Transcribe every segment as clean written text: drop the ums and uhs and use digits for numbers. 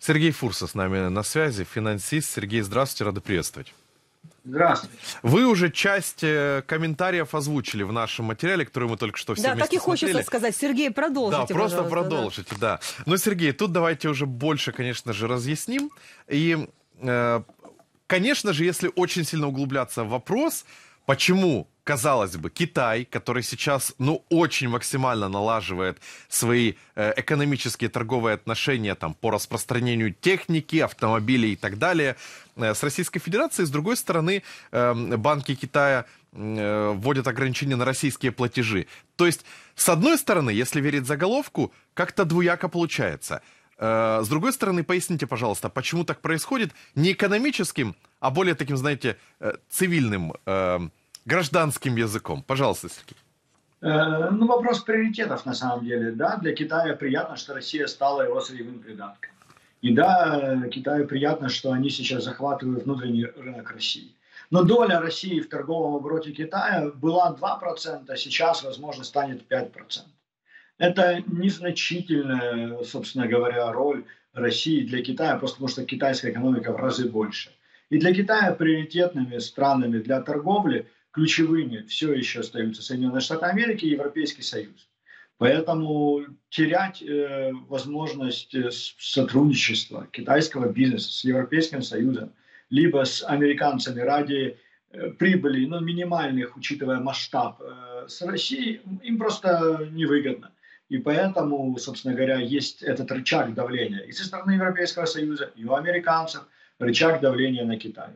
Сергей Фурса с нами на связи, финансист. Сергей, здравствуйте, рады приветствовать. Здравствуйте. Вы уже часть комментариев озвучили в нашем материале, который мы только что все да, вместе так и смотрели. хочется сказать. Сергей, продолжите, да, просто пожалуйста, продолжите, да. Но, Сергей, тут давайте уже больше, конечно же, разъясним. И, конечно же, если очень сильно углубляться в вопрос, почему, казалось бы, Китай, который сейчас, очень максимально налаживает свои экономические торговые отношения там, по распространению техники, автомобилей и так далее с Российской Федерацией, с другой стороны, банки Китая вводят ограничения на российские платежи. То есть, с одной стороны, если верить заголовку, как-то двуяко получается. С другой стороны, поясните, пожалуйста, почему так происходит не экономическим, а более таким, знаете, цивильным, гражданским языком. Пожалуйста, Сергей. Вопрос приоритетов на самом деле. Да, для Китая приятно, что Россия стала его сырьевым придатком. И да, Китаю приятно, что они сейчас захватывают внутренний рынок России. Но доля России в торговом обороте Китая была 2%, сейчас, возможно, станет 5%. Это незначительная, собственно говоря, роль России для Китая, просто потому что китайская экономика в разы больше. И для Китая приоритетными странами для торговли ключевыми все еще остаются Соединенные Штаты Америки и Европейский Союз. Поэтому терять возможность сотрудничества китайского бизнеса с Европейским Союзом, либо с американцами ради прибыли, минимальных, учитывая масштаб, с Россией, им просто невыгодно. И поэтому, собственно говоря, есть этот рычаг давления и со стороны Европейского Союза, и у американцев рычаг давления на Китай.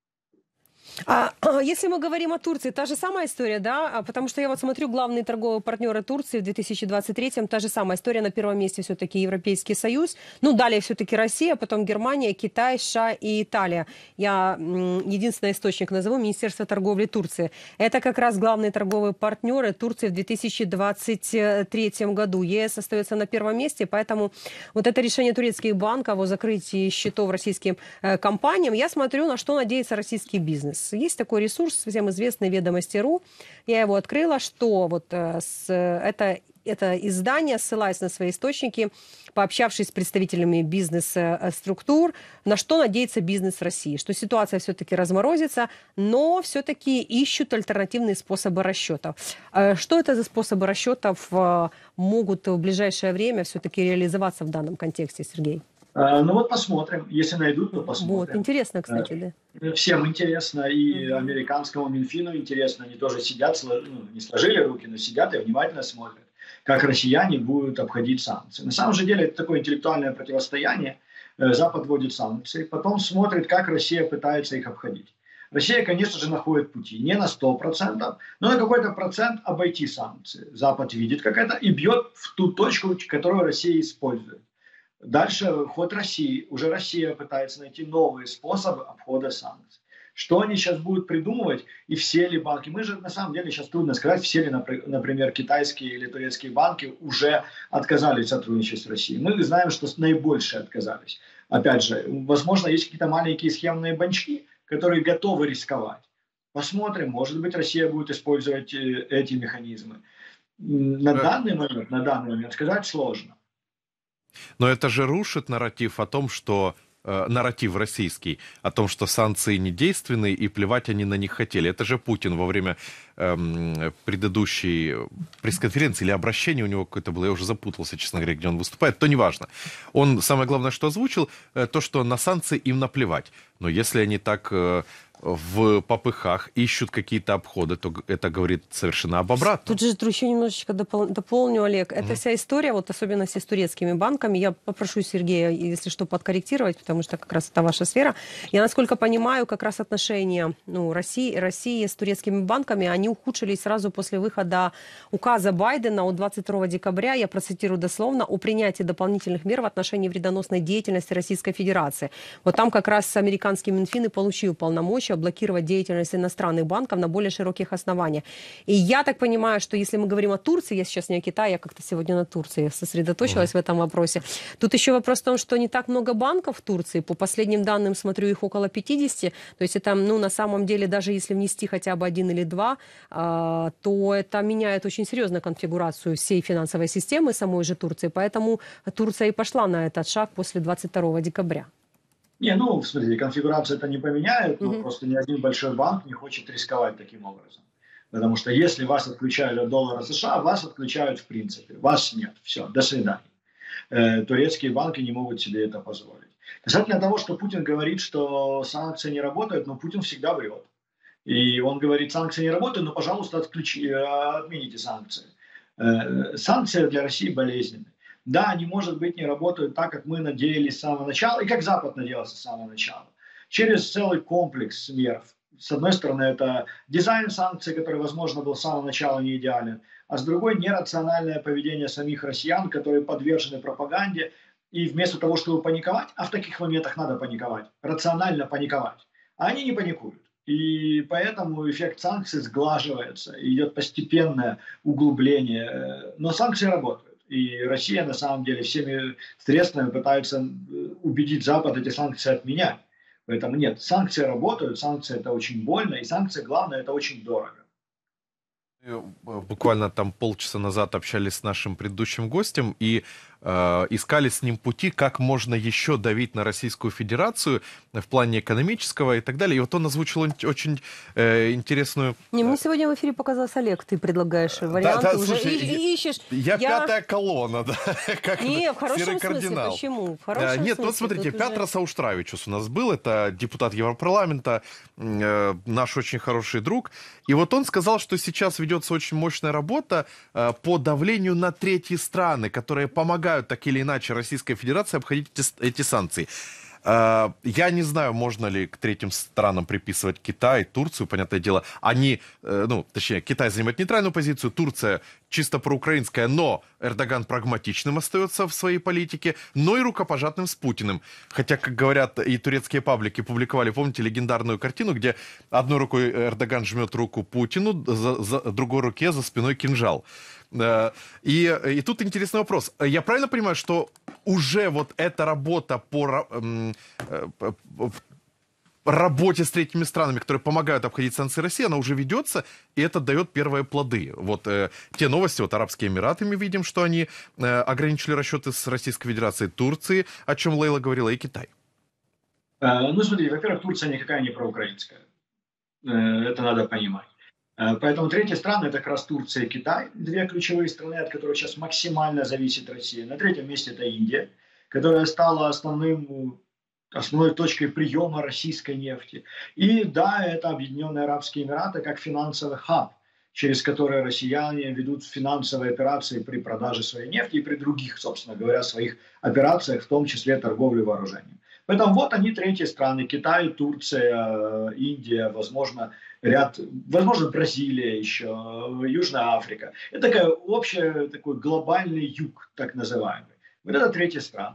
Если мы говорим о Турции, та же самая история, да? Потому что я вот смотрю, главные торговые партнеры Турции в 2023-м, та же самая история, на первом месте все-таки Европейский Союз, далее все-таки Россия, потом Германия, Китай, США и Италия. Я единственный источник назову, Министерство торговли Турции. Это как раз главные торговые партнеры Турции в 2023 году. ЕС остается на первом месте, поэтому вот это решение турецких банков о закрытии счетов российским компаниям, я смотрю, на что надеется российский бизнес. Есть такой ресурс, всем известный «Ведомости.ру». Я его открыла, что вот это издание, ссылаясь на свои источники, пообщавшись с представителями бизнес-структур, на что надеется бизнес России. Что ситуация все-таки разморозится, но все-таки ищут альтернативные способы расчетов. Что это за способы расчетов могут в ближайшее время все-таки реализоваться в данном контексте, Сергей? Посмотрим. Если найдут, то посмотрим. Вот, интересно, кстати, да. Всем интересно, и американскому Минфину интересно. Они тоже сидят, не сложили руки, но сидят и внимательно смотрят, как россияне будут обходить санкции. На самом же деле это такое интеллектуальное противостояние. Запад вводит санкции, потом смотрит, как Россия пытается их обходить. Россия, конечно же, находит пути. Не на 100%, но на какой-то процент обойти санкции. Запад видит, как это, и бьет в ту точку, которую Россия использует. Дальше ход России. Уже Россия пытается найти новые способы обхода санкций. Что они сейчас будут придумывать, и все ли банки? Мы же, на самом деле, сейчас трудно сказать, все ли, например, китайские или турецкие банки уже отказались сотрудничать с Россией. Мы знаем, что наибольшие отказались. Опять же, возможно, есть какие-то маленькие схемные банчки, которые готовы рисковать. Посмотрим, может быть, Россия будет использовать эти механизмы. На данный момент сказать сложно. Но это же рушит нарратив о том, что нарратив российский о том, что санкции недейственны и плевать они на них хотели. Это же Путин во время предыдущей пресс-конференции или обращения у него какое-то было, я уже запутался, честно говоря, где он выступает, то неважно. Он, самое главное, что озвучил, то, что на санкции им наплевать. Но если они так в попыхах ищут какие-то обходы, то это говорит совершенно об обратном. Тут же еще немножечко дополню, Олег. Это вся история, вот особенности с турецкими банками. Я попрошу Сергея, если что, подкорректировать, потому что как раз это ваша сфера. Я, насколько понимаю, как раз отношения России с турецкими банками, они ухудшились сразу после выхода указа Байдена от 22 декабря, я процитирую дословно, о принятии дополнительных мер в отношении вредоносной деятельности Российской Федерации. Вот там как раз американский Минфин и получил полномочия задачу блокировать деятельность иностранных банков на более широких основаниях. И я так понимаю, что если мы говорим о Турции, я сейчас не о Китае, я как-то сегодня на Турции сосредоточилась в этом вопросе. Тут еще вопрос в том, что не так много банков в Турции. По последним данным, смотрю, их около 50. То есть это, на самом деле, даже если внести хотя бы один или два, то это меняет очень серьезно конфигурацию всей финансовой системы самой же Турции. Поэтому Турция и пошла на этот шаг после 22 декабря. Смотрите, конфигурацию это не поменяет, но просто ни один большой банк не хочет рисковать таким образом. Потому что если вас отключают от доллара США, вас отключают в принципе. Вас нет. Все, до свидания. Турецкие банки не могут себе это позволить. Касательно того, что Путин говорит, что санкции не работают, но Путин всегда врет. И он говорит, санкции не работают, но, пожалуйста, отмените санкции. Санкции для России болезненны. Да, они, может быть, не работают так, как мы надеялись с самого начала, и как Запад надеялся с самого начала. Через целый комплекс мер. С одной стороны, это дизайн санкций, который, возможно, был с самого начала не идеален, а с другой, нерациональное поведение самих россиян, которые подвержены пропаганде, и вместо того, чтобы паниковать, а в таких моментах надо паниковать, рационально паниковать, а они не паникуют. И поэтому эффект санкций сглаживается, идет постепенное углубление, но санкции работают. И Россия, на самом деле, всеми средствами пытается убедить Запад эти санкции отменять. Поэтому нет, санкции работают, санкции это очень больно, и санкции, главное, это очень дорого. Буквально там полчаса назад общались с нашим предыдущим гостем и искали с ним пути, как можно еще давить на Российскую Федерацию в плане экономического и так далее. И вот он озвучил очень интересную... Мне сегодня в эфире показался Олег, ты предлагаешь варианты, да, уже слушай, ищешь. Я пятая колонна, да? Как не, в хорошем серый смысле, кардинал. почему? В хорошем Нет, смысле, вот смотрите, уже... Петрос Аустравичус у нас был, это депутат Европарламента, наш очень хороший друг. И вот он сказал, что сейчас ведется очень мощная работа по давлению на третьи страны, которые помогают так или иначе Российской Федерации обходить эти санкции. Я не знаю, можно ли к третьим странам приписывать Китай, Турцию, понятное дело. Они, точнее, Китай занимает нейтральную позицию, Турция чисто проукраинская, но Эрдоган прагматичным остается в своей политике, но и рукопожатным с Путиным. Хотя, как говорят, и турецкие паблики публиковали, помните, легендарную картину, где одной рукой Эрдоган жмет руку Путину, другой руке за спиной кинжал. И тут интересный вопрос. Я правильно понимаю, что уже вот эта работа по работе с третьими странами, которые помогают обходить санкции России, она уже ведется, и это дает первые плоды. Вот те новости, вот Арабские Эмираты, мы видим, что они ограничили расчеты с Российской Федерацией, Турции, о чем Лейла говорила, и Китай. Смотри, во-первых, Турция никакая не проукраинская. Это надо понимать. Поэтому третьи страны – это как раз Турция и Китай, две ключевые страны, от которых сейчас максимально зависит Россия. На третьем месте это Индия, которая стала основной точкой приема российской нефти. И да, это Объединенные Арабские Эмираты как финансовый хаб, через который россияне ведут финансовые операции при продаже своей нефти и при других, собственно говоря, своих операциях, в том числе торговле вооружением. Поэтому вот они, третьи страны: Китай, Турция, Индия, возможно, Бразилия еще, Южная Африка. Это такая общая, такой глобальный юг, так называемый. Вот это третьи страны.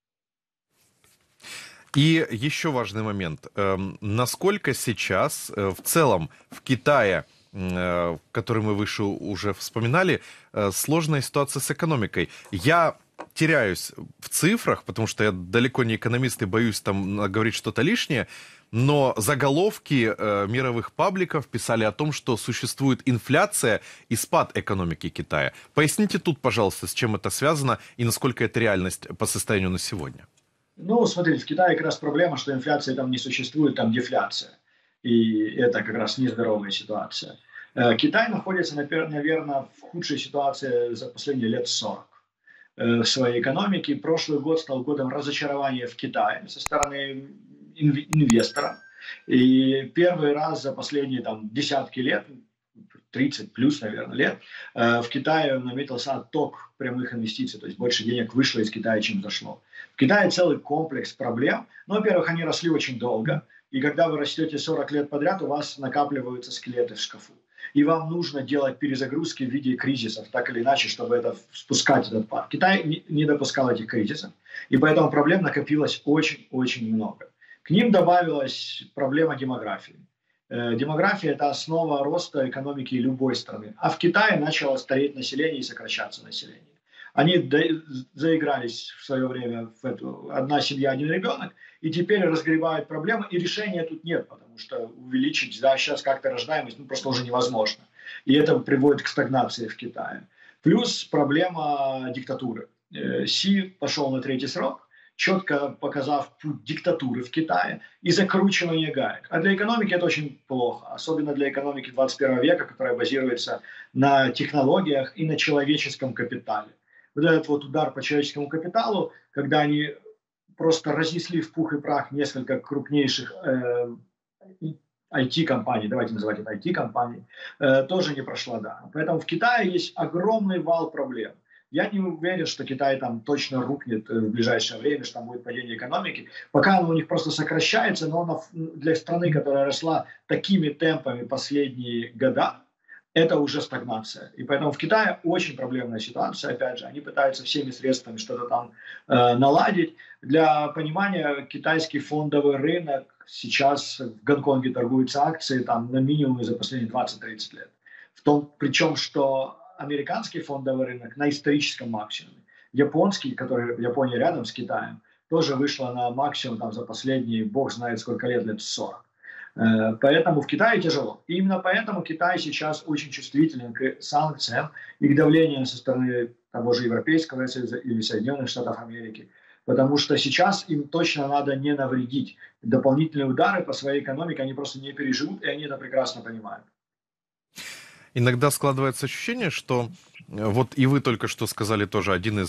И еще важный момент. Насколько сейчас в целом в Китае, который мы выше уже вспоминали, сложная ситуация с экономикой? Я теряюсь в цифрах, потому что я далеко не экономист и боюсь там говорить что-то лишнее, но заголовки мировых пабликов писали о том, что существует инфляция и спад экономики Китая. Поясните тут, пожалуйста, с чем это связано и насколько это реальность по состоянию на сегодня. Смотрите, в Китае как раз проблема, что инфляции там не существует, там дефляция. И это как раз нездоровая ситуация. Китай находится, наверное, в худшей ситуации за последние лет 40 в своей экономике. Прошлый год стал годом разочарования в Китае со стороны инвестора. И первый раз за последние десятки лет, 30 плюс, наверное, лет, в Китае наметился отток прямых инвестиций, то есть больше денег вышло из Китая, чем зашло. В Китае целый комплекс проблем. Во-первых, они росли очень долго, и когда вы растете 40 лет подряд, у вас накапливаются скелеты в шкафу. И вам нужно делать перезагрузки в виде кризисов, так или иначе, чтобы спускать этот пар. Китай не допускал этих кризисов, и поэтому проблем накопилось очень-очень много. К ним добавилась проблема демографии. Демография – это основа роста экономики любой страны. А в Китае начало стареть население и сокращаться население. Они заигрались в свое время в эту «одна семья, один ребенок», и теперь разгребают проблемы, и решения тут нет, потому что увеличить, да, сейчас как-то рождаемость просто уже невозможно. И это приводит к стагнации в Китае. Плюс проблема диктатуры. Си пошел на 3-й срок, четко показав путь диктатуры в Китае и закручивание гаек. А для экономики это очень плохо, особенно для экономики 21 века, которая базируется на технологиях и на человеческом капитале. Вот этот вот удар по человеческому капиталу, когда они просто разнесли в пух и прах несколько крупнейших IT-компаний, давайте называть это IT-компаний, тоже не прошла, да. Поэтому в Китае есть огромный вал проблем. Я не уверен, что Китай там точно рухнет в ближайшее время, что там будет падение экономики. Пока оно у них просто сокращается, но для страны, которая росла такими темпами последние года, это уже стагнация. И поэтому в Китае очень проблемная ситуация. Опять же, они пытаются всеми средствами что-то там наладить. Для понимания, китайский фондовый рынок сейчас в Гонконге торгуются акции там на минимуме за последние 20-30 лет. Причем, что американский фондовый рынок на историческом максимуме. Японский, который Япония рядом с Китаем, тоже вышла на максимум там, за последние, бог знает сколько лет 40. Поэтому в Китае тяжело. И именно поэтому Китай сейчас очень чувствителен к санкциям и к давлению со стороны того же Европейского Союза или Соединенных Штатов Америки. Потому что сейчас им точно надо не навредить. Дополнительные удары по своей экономике они просто не переживут, и они это прекрасно понимают. Иногда складывается ощущение, что вот и вы только что сказали тоже,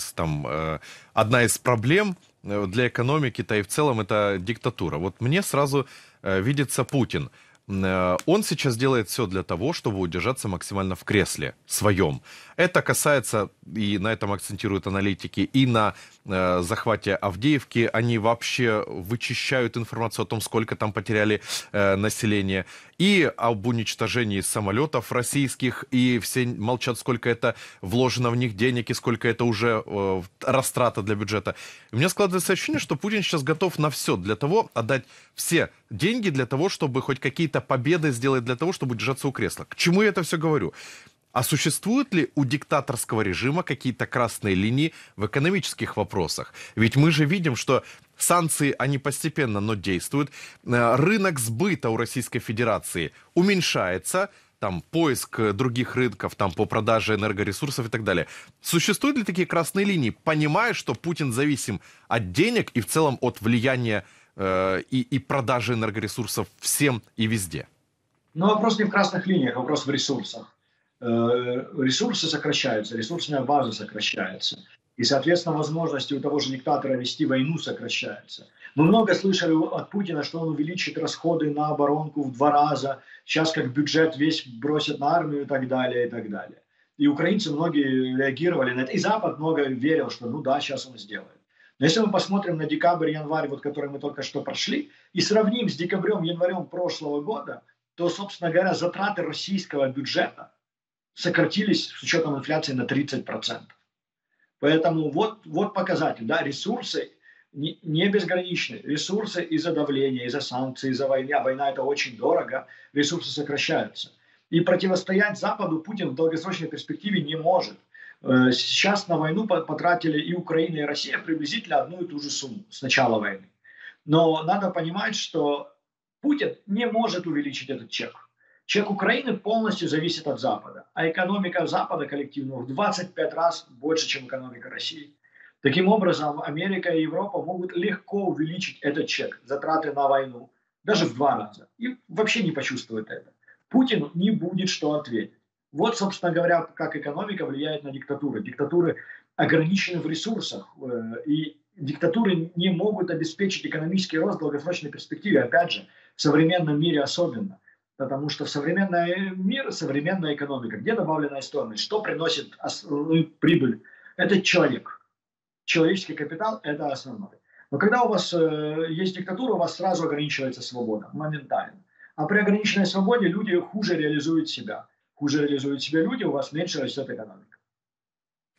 одна из проблем для экономики-то и в целом это диктатура. Вот мне сразу видится Путин. Он сейчас делает все для того, чтобы удержаться максимально в кресле своем. Это касается, и на этом акцентируют аналитики, и на захвате Авдеевки. Они вообще вычищают информацию о том, сколько там потеряли население. И об уничтожении самолетов российских. И все молчат, сколько это вложено в них денег, и сколько это уже растрата для бюджета. У меня складывается ощущение, что Путин сейчас готов на все для того, отдать все деньги для того, чтобы хоть какие-то победы сделать для того, чтобы держаться у кресла. К чему я это все говорю? А существуют ли у диктаторского режима какие-то красные линии в экономических вопросах? Ведь мы же видим, что санкции, они постепенно, но действуют. Рынок сбыта у Российской Федерации уменьшается, там поиск других рынков там, по продаже энергоресурсов и так далее. Существуют ли такие красные линии, понимая, что Путин зависим от денег и в целом от влияния и продажи энергоресурсов всем и везде? Но вопрос не в красных линиях, вопрос в ресурсах. Ресурсы сокращаются, ресурсная база сокращается. И, соответственно, возможности у того же диктатора вести войну сокращаются. Мы много слышали от Путина, что он увеличит расходы на оборонку в 2 раза. Сейчас как бюджет весь бросит на армию и так далее, и так далее. И украинцы многие реагировали на это. И Запад много верил, что ну да, сейчас он сделает. Но если мы посмотрим на декабрь-январь, вот, который мы только что прошли, и сравним с декабрем-январем прошлого года, то, собственно говоря, затраты российского бюджета сократились с учетом инфляции на 30%. Поэтому вот показатель. Да, ресурсы не безграничны. Ресурсы из-за давления, из-за санкций, из-за войны. А война это очень дорого. Ресурсы сокращаются. И противостоять Западу Путин в долгосрочной перспективе не может. Сейчас на войну потратили и Украина, и Россия приблизительно одну и ту же сумму с начала войны. Но надо понимать, что Путин не может увеличить этот чек. Чек Украины полностью зависит от Запада, а экономика Запада коллективно в 25 раз больше, чем экономика России. Таким образом, Америка и Европа могут легко увеличить этот чек, затраты на войну, даже в 2 раза, и вообще не почувствуют это. Путину не будет что ответить. Вот, собственно говоря, как экономика влияет на диктатуры. Диктатуры ограничены в ресурсах, и диктатуры не могут обеспечить экономический рост в долгосрочной перспективе, опять же, в современном мире особенно. Потому что в современный мир, современная экономика, где добавленная стоимость, что приносит прибыль, это человек. Человеческий капитал – это основной. Но когда у вас есть диктатура, у вас сразу ограничивается свобода, моментально. А при ограниченной свободе люди хуже реализуют себя. Хуже реализуют себя люди, у вас меньше растет экономика.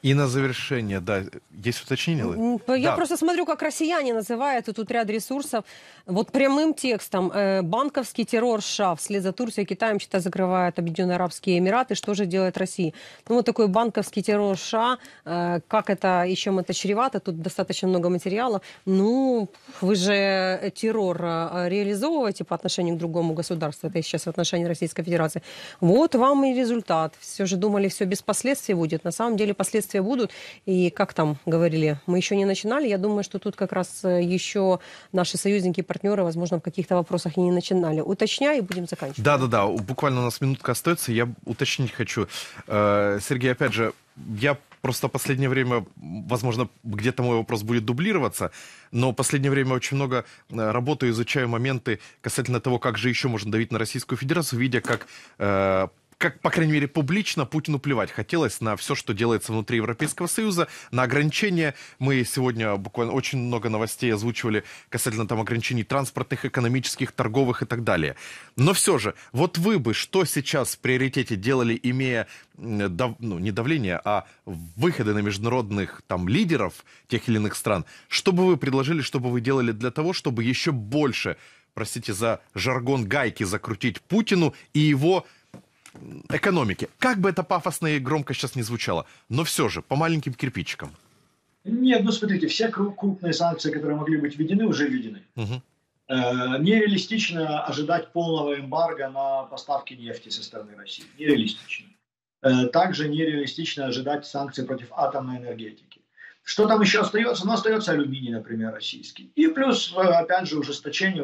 И на завершение, да, есть уточнение? Я Да. просто смотрю, как россияне называют, и тут ряд ресурсов. Вот прямым текстом. Банковский террор США вслед за Турцией и Китаем, считай, закрывают Объединенные Арабские Эмираты. Что же делает Россия? Ну, вот такой банковский террор США. Как это, и чем это чревато? Тут достаточно много материала. Ну, вы же террор реализовываете по отношению к другому государству. Это сейчас в отношении Российской Федерации. Вот вам и результат. Все же думали, все без последствий будет. На самом деле последствия будут. И как там говорили, мы еще не начинали. Я думаю, что тут как раз еще наши союзники и партнеры, возможно, в каких-то вопросах и не начинали. Уточняй, и будем заканчивать. Да, буквально у нас минутка остается. Я уточнить хочу. Сергей, опять же, я просто в последнее время, возможно, где-то мой вопрос будет дублироваться, но в последнее время очень много работаю, изучаю моменты касательно того, как же еще можно давить на Российскую Федерацию, видя, как, по крайней мере, публично Путину плевать хотелось на все, что делается внутри Европейского Союза, на ограничения. Мы сегодня буквально очень много новостей озвучивали касательно там ограничений транспортных, экономических, торговых и так далее. Но все же, вот вы бы что сейчас в приоритете делали, имея не давление, а выходы на международных там лидеров тех или иных стран? Что бы вы предложили, что бы вы делали для того, чтобы еще больше, простите за жаргон, гайки закрутить Путину и его экономике? Как бы это пафосно и громко сейчас не звучало, но все же, по маленьким кирпичикам. Нет, ну смотрите, все крупные санкции, которые могли быть введены, уже введены. Угу. Нереалистично ожидать полного эмбарго на поставки нефти со стороны России. Нереалистично. Также нереалистично ожидать санкций против атомной энергетики. Что там еще остается? Ну, остается алюминий, например, российский. И плюс, опять же, ужесточение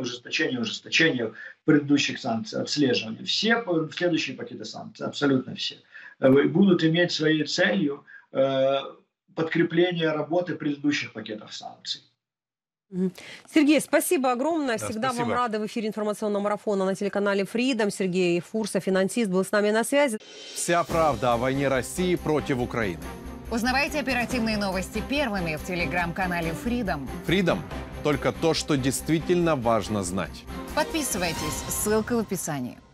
предыдущих санкций, отслеживание. Все следующие пакеты санкций, абсолютно все, будут иметь своей целью подкрепление работы предыдущих пакетов санкций. Сергей, спасибо огромное. Всегда спасибо. вам рады в эфире информационного марафона на телеканале Freedom. Сергей Фурсов, финансист, был с нами на связи. Вся правда о войне России против Украины. Узнавайте оперативные новости первыми в телеграм-канале Freedom. Freedom – только то, что действительно важно знать. Подписывайтесь, ссылка в описании.